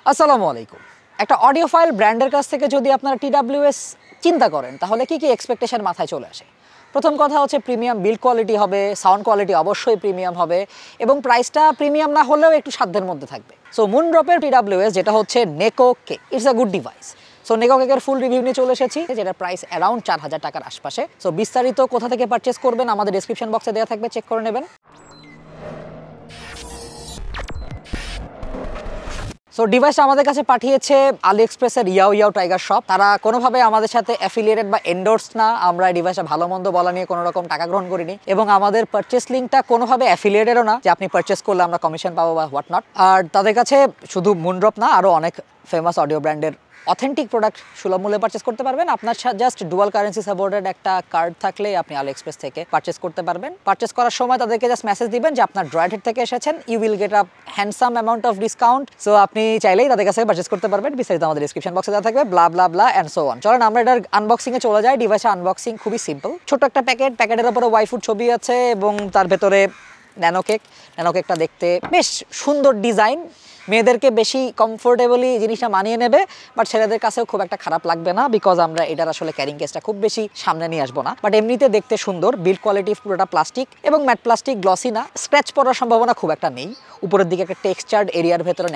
আসসালামু আলাইকুম। একটা অডিও ফাইল ব্র্যান্ডের কাছ থেকে যদি আপনারা TWS চিন্তা করেন তাহলে কি এক্সপেকটেশন মাথায় চলে আসে? প্রথম কথা হচ্ছে প্রিমিয়াম বিল্ড কোয়ালিটি হবে, সাউন্ড কোয়ালিটি অবশ্যই প্রিমিয়াম হবে এবং প্রাইসটা প্রিমিয়াম না হলেও একটু সাধ্যের মধ্যে থাকবে। সো মুনড্রপের TWS যেটা হচ্ছে নেকোকে, it's a good device. So নেকোকের ফুল রিভিউ নিয়ে চলে এসেছি, যেটা প্রাইস অ্যারাউন্ড 4000 টাকার আশপাশে। সো বিস্তারিত কোথা থেকে পারচেস করবেন আমাদের ডেসক্রিপশন বক্সে দেওয়া থাকবে, চেক করে নেবেন। সো ডিভাইসটা আমাদের কাছে পাঠিয়েছে আলিএক্সপ্রেসের ইয়াও টাইগার শপ। তারা কোনোভাবে আমাদের সাথে অ্যাফিলিয়েটেড বা এন্ডোর্সড না। আমরা এই ডিভাইসটা ভালো মন্দ বলা নিয়ে কোনো রকম টাকা গ্রহণ করিনি এবং আমাদের পারচেস লিঙ্কটা কোনোভাবে অ্যাফিলিয়েটেডও না যে আপনি পারচেস করলে আমরা কমিশন পাবো বা হোয়াট নট। আর তাদের কাছে শুধু মুনড্রপ না, আরও অনেক ফেমাস অডিও ব্র্যান্ডের অথেন্টিক প্রোডাক্ট সুলভ মূল্যে পারচেস করতে পারবেন। আপনার জাস্ট ডুয়াল কারেন্সি সাপোর্টেড একটা কার্ড থাকলেই আপনি আলিএক্সপ্রেস থেকে পারচেস করতে পারবেন। পারচেস করার সময় তাদেরকে জাস্ট মেসেজ দিবেন যে আপনার ড্রয়েড থেকে এসেছেন, you will get a handsome amount of discount. So আপনি চাইলেই তাদের কাছে পারচেস করতে পারবেন। বিস্তারিত আমাদের ডিসক্রিপশন বক্সে দেওয়া থাকবে, blah blah blah and so on. চলেন আমরা এটার আনবক্সিংয়ে চলে যাই। ডিভাইসের আনবক্সিং খুবই সিম্পল। ছোট একটা প্যাকেটের উপরে ওয়াইফুড ছবি আছে এবং তার ভেতরে ন্যানোকেকটা দেখতে বেশ সুন্দর ডিজাইন। মেয়েদেরকে বেশি কমফোর্টেবলি জিনিসটা মানিয়ে নেবে, বাট ছেলেদের কাছেও খুব একটা খারাপ লাগবে না, বিকজ আমরা এটার আসলে ক্যারিং কেসটা খুব বেশি সামনে নিয়ে আসবো না। বাট এমনিতে দেখতে সুন্দর, বিল্ড কোয়ালিটি পুরোটা প্লাস্টিক এবং ম্যাট প্লাস্টিক, গ্লসি না। স্ক্র্যাচ পড়ার সম্ভাবনা খুব একটা নেই। উপরের দিকে একটা টেক্সচার্ড এরিয়ার ভেতরে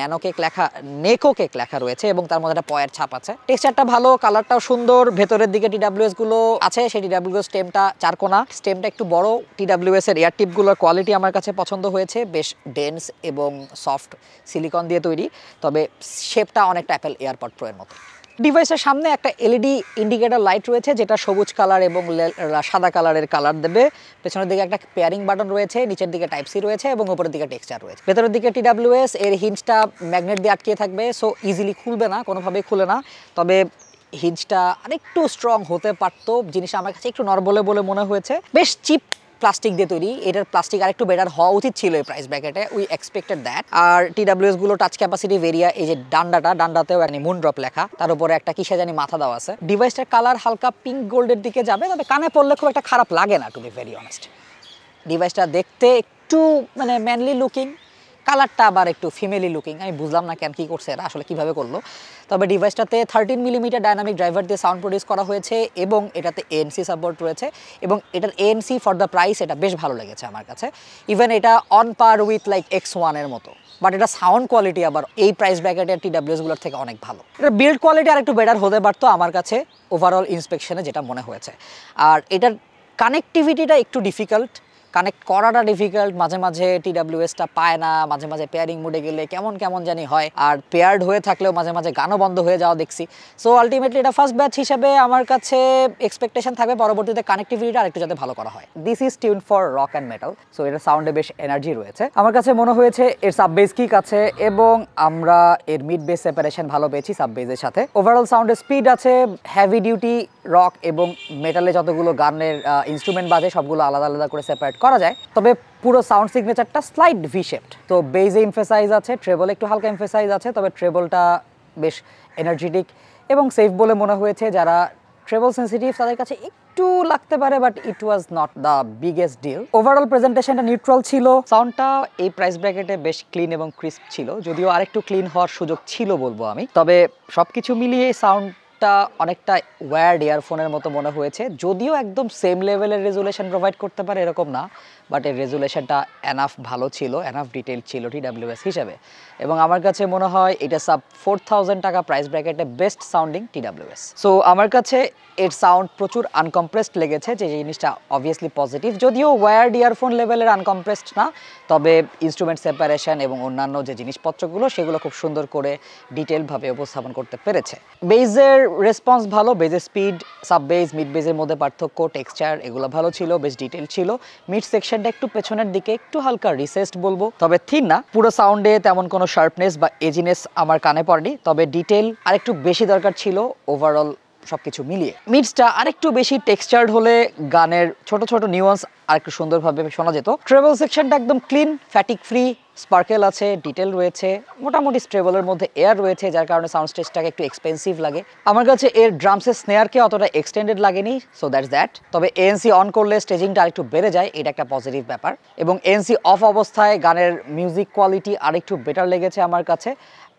নেকোকেক লেখা রয়েছে এবং তার মধ্যে একটা পয়ের ছাপ আছে। টেক্সচারটা ভালো, কালারটাও সুন্দর। ভেতরের দিকে TWS গুলো আছে, সেই TWS স্টেমটা চারকোনা, স্টেমটা একটু বড়। TWS এর এয়ার টিপগুলোর কোয়ালিটি আমার কাছে পছন্দ হয়েছে, বেশ ডেন্স এবং সফট সিলিকন দিয়ে তৈরি, তবে শেপটা অনেকটা অ্যাপেল এয়ারপড প্রো এর মতো। ডিভাইসের সামনে একটা এলইডি ইন্ডিকেটর লাইট রয়েছে, যেটা সবুজ কালার এবং সাদা কালারের কালার দেবে। পেছনের দিকে একটা পেয়ারিং বাটন রয়েছে, নিচের দিকে টাইপ সি রয়েছে এবং উপরের দিকে টেক্সচার রয়েছে। ভেতরের দিকে TWS এর হিঞ্জটা ম্যাগনেট দিয়ে আটকে থাকবে, সো ইজিলি খুলবে না, কোনোভাবেই খুলে না। তবে হিঞ্জটা আরেকটু স্ট্রং হতে পারতো, জিনিসটা আমার কাছে একটু নরবলে বলে মনে হয়েছে। বেশ চিপ প্লাস্টিক দিয়ে তৈরি, এটার প্লাস্টিক আরেকটু বেটার হওয়া উচিত ছিল এই প্রাইস ব্র্যাকেটে, উই এক্সপেক্টেড দ্যাট। আর TWS গুলো টাচ ক্যাপাসিটি ভেরিয়া, এই যে ডান্ডাতেও একটা মুনড্রপ লেখা, তার উপরে একটা কিসে জানি মাথা দেওয়া আছে। ডিভাইসটার কালার হালকা পিঙ্ক গোল্ডের দিকে যাবে, তবে কানে পড়লে খুব একটা খারাপ লাগে না, টু বি ভেরি অনেস্ট। ডিভাইসটা দেখতে একটু ম্যানলি লুকিং, কালারটা আবার একটু ফিমেলি লুকিং। আমি বুঝলাম না কেন কি করছে এরা, আসলে কিভাবে করলো। তবে ডিভাইসটাতে 13 মিলিমিটার ডাইনামিক ড্রাইভার দিয়ে সাউন্ড প্রডিউস করা হয়েছে এবং এটাতে ANC সাপোর্ট রয়েছে এবং এটার ANC ফর দ্য প্রাইস এটা বেশ ভালো লেগেছে আমার কাছে। ইভেন এটা on per with like X1 এর মতো, বাট এটা সাউন্ড কোয়ালিটি আবার এই প্রাইস ব্র্যাকেটের TWS গুলোর থেকে অনেক ভালো। এটার বিল্ড কোয়ালিটি আর একটু বেটার হতে পারতো আমার কাছে ওভারঅল ইন্সপেকশনে যেটা মনে হয়েছে। আর এটার কানেক্টিভিটিটা একটু ডিফিকাল্ট, কানেক্ট করাটা ডিফিকাল্ট। মাঝে মাঝে TWSটা পায় না, মাঝে মাঝে পেয়ারিং মোডে গেলে কেমন জানি হয়, আর পেয়ার্ড হয়ে থাকলেও মাঝে মাঝে গানও বন্ধ হয়ে যাওয়া দেখছি। সো আলটিমেটলি এটা ফার্স্ট ব্যাচ হিসেবে আমার কাছে এক্সপেকটেশন থাকবে পরবর্তীতে কানেক্টিভিটিটা আরেকটু যাতে ভালো করা হয়। This is tune for rock and metal, so এটার সাউন্ডে বেশ এনার্জি রয়েছে। আমার কাছে মনে হয়েছে এর সাব বেস কিক আছে এবং আমরা এর মিড বেস সেপারেশন ভালো পেয়েছি সাব বেসের সাথে। ওভারঅল সাউন্ডের স্পিড আছে। হেভি ডিউটি রক এবং মেটালে যতগুলো গানের ইনস্ট্রুমেন্ট বাজে সবগুলো আলাদা আলাদা করে সেপারেট করা যায়, তবে পুরো সাউন্ড সিগনেচারটা স্লাইড ভি শেপড। তো বেজে এমফেসাইজ আছে, ট্রেবল একটু হালকা এমফেসাইজ আছে, তবে ট্রেবলটা বেশ এনার্জেটিক এবং সেফ বলে মনে হয়েছে। যারা ট্রেবল সেন্সিটিভ তাদের কাছে একটু লাগতে পারে, but it was not the biggest deal. Overall প্রেজেন্টেশনটা নিউট্রাল ছিল। সাউন্ডটা এই প্রাইস ব্র্যাকেটে বেশ ক্লিন এবং ক্রিস্প ছিল, যদিও আরেকটু ক্লিন হওয়ার সুযোগ ছিল বলবো আমি। তবে সবকিছু মিলিয়ে সাউন্ড অনেকটা ওয়্যার্ড ইয়ারফোনের মতো মনে হয়েছে, যদিও একদম সেম লেভেলের রেজুলেশন প্রোভাইড করতে পারে এরকম না, বাট এর রেজুলেশনটা এনাফ ভালো ছিল, এনাফ ডিটেল ছিল TWS হিসেবে। এবং আমার কাছে মনে হয় এটা সাব 4000 টাকা প্রাইস ব্র্যাকেটে বেস্ট সাউন্ডিং TWS। সো আমার কাছে এর সাউন্ড প্রচুর আনকম্প্রেসড লেগেছে, যে জিনিসটা অবভিয়াসলি পজিটিভ। যদিও ওয়্যার্ড ইয়ারফোন লেভেলের আনকম্প্রেসড না, তবে ইনস্ট্রুমেন্ট সেপারেশন এবং অন্যান্য যে জিনিসপত্রগুলো সেগুলো খুব সুন্দর করে ডিটেলভাবে উপস্থাপন করতে পেরেছে। বেজের রেসপন্স ভালো, বেজের স্পিড, সাব বেজ, মিড বেজের মধ্যে পার্থক্য, টেক্সচার এগুলো ভালো ছিল, বেশ ডিটেল ছিল। মিড সেকশনটা একটু পেছনের দিকে একটু হালকা রিসেসড বলবো, তবে থিন না। পুরো সাউন্ডে তেমন কোনো শার্পনেস বা এজিনেস আমার কানে পড়েনি, তবে ডিটেল আরেকটু বেশি দরকার ছিল ওভারঅল সবকিছু মিলিয়ে। মিডসটা আরেকটু বেশি টেক্সচার্ড হলে গানের ছোট ছোট নিউয়ান্স আরেকটু সুন্দরভাবে শোনা যেত। ট্রেবল সেকশনটা একদম ক্লিন, ফ্যাটিক ফ্রি, স্পার্কেল আছে, ডিটেল রয়েছে, মোটামুটি স্ট্রেবলের মধ্যে এয়ার রয়েছে, যার কারণে সাউন্ড স্টেজটাকে একটু এক্সপেন্সিভ লাগে। আমার কাছে এর ড্রামসের স্নেয়ারকে অতটা এক্সটেন্ডেড লাগেনি, সো দ্যাটস দ্যাট। তবে ANC অন করলে স্টেজিংটা আরেকটু বেড়ে যায়, এটা একটা পজিটিভ ব্যাপার। এবং ANC অফ অবস্থায় গানের মিউজিক কোয়ালিটি আরেকটু বেটার লেগেছে আমার কাছে।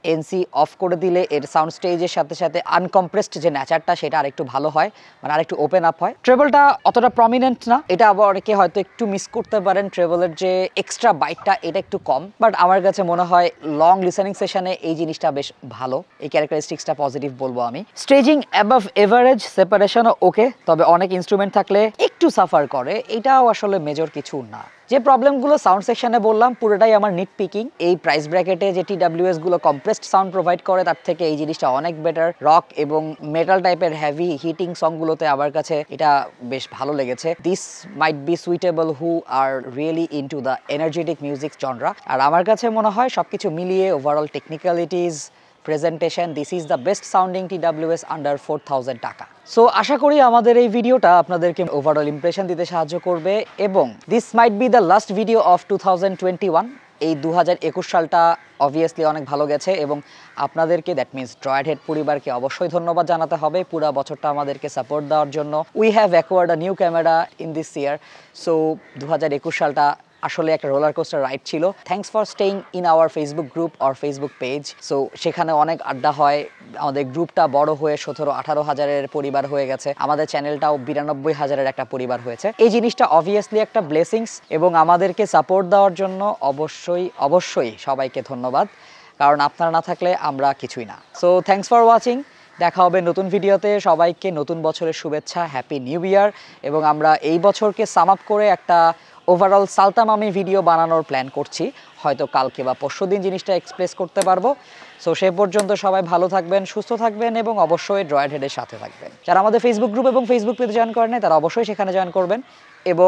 এনসি অফ করে দিলে এর সাউন্ড স্টেজের সাথে সাথে আনকম্প্রেসড যে ন্যাচারটা সেটা আরেকটু ভালো হয়, মানে আরেকটু ওপেন আপ হয়। ট্রেবলটা অতটা প্রমিনেন্ট না, এটা আবার অনেকে হয়তো একটু মিস করতে পারেন। ট্রেবলের যে এক্সট্রা বাইটটা এটা একটু কম, বাট আমার কাছে মনে হয় লং লিসেনিং সেশনে এই জিনিসটা বেশ ভালো। এই ক্যারেক্টারিস্টিক্সটা পজিটিভ বলবো আমি। স্টেজিং অ্যাবাভ এভারেজ, সেপারেশনও ওকে, তবে অনেক ইনস্ট্রুমেন্ট থাকলে একটু সাফার করে, এটাও আসলে মেজর কিছু না। যে প্রবলেমগুলো সাউন্ড সেকশনে বললাম পুরোটাই আমার নিট পিকিং। এই প্রাইস ব্র্যাকেটে যে TWS গুলো কম্প্রেসড সাউন্ড প্রোভাইড করে তার থেকে এই জিনিসটা অনেক বেটার। রক এবং মেটাল টাইপের হেভি হিটিং সংগুলোতে আমার কাছে এটা বেশ ভালো লেগেছে। This might be suitable who are really into the energetic music genre. আর আমার কাছে মনে হয় সবকিছু মিলিয়ে overall technicalities, presentation, this is the best sounding TWS under 4000 টাকা। সো আশা করি আমাদের এই ভিডিওটা আপনাদেরকে ওভারঅল ইমপ্রেশন দিতে সাহায্য করবে, এবং this might be the last video of 2021। এই 2021 সালটা অবভিয়াসলি অনেক ভালো গেছে, এবং আপনাদেরকে দ্যাট মিনস ড্রয়েড হেড পরিবারকে অবশ্যই ধন্যবাদ জানাতে হবে পুরো বছরটা আমাদেরকে সাপোর্ট দেওয়ার জন্য। We have acquired a new camera in this year. So 2021 সালটা আসলে একটা রোলার কোস্টার রাইড ছিল। Thanks for staying in our Facebook group or Facebook page. So সেখানে অনেক আড্ডা হয়, আমাদের গ্রুপটা বড় হয়ে 17-18 হাজারের পরিবার হয়ে গেছে, আমাদের চ্যানেলটাও 92,000-এর একটা পরিবার হয়েছে। এই জিনিসটা অবভিয়াসলি একটা ব্লেসিংস, এবং আমাদেরকে সাপোর্ট দেওয়ার জন্য অবশ্যই সবাইকে ধন্যবাদ, কারণ আপনারা না থাকলে আমরা কিছুই না। সো থ্যাঙ্কস ফর ওয়াচিং, দেখা হবে নতুন ভিডিওতে। সবাইকে নতুন বছরের শুভেচ্ছা, হ্যাপি নিউ ইয়ার। এবং আমরা এই বছরকে সাম আপ করে একটা ওভারঅল সালতামামি ভিডিও বানানোর প্ল্যান করছি, হয়তো কালকে বা পরশুদিন জিনিসটা এক্সপ্রেস করতে পারবো। সো সে পর্যন্ত সবাই ভালো থাকবেন, সুস্থ থাকবেন, এবং অবশ্যই ড্রয়েড হেডের সাথে থাকবেন। যারা আমাদের ফেসবুক গ্রুপ এবং ফেসবুক পেজে জয়েন করেন তারা অবশ্যই সেখানে জয়েন করবেন, এবং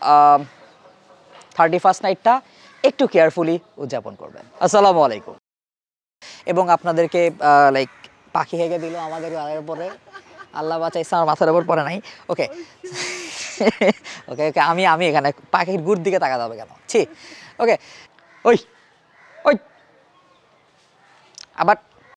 31st নাইটটা একটু কেয়ারফুলি উদযাপন করবেন। আসসালামু আলাইকুম। এবং আপনাদেরকে লাইক পাখি হেগে দিল আমাদের গায়ের উপরে, আল্লাহ বাঁচাইছে, আমার মাথার উপর পড়ে নাই। ওকে ওকে ওকে, আমি এখানে পাখির গুড় দিকে তাকাতে হবে কেন? ওকে, ওই ওই আবার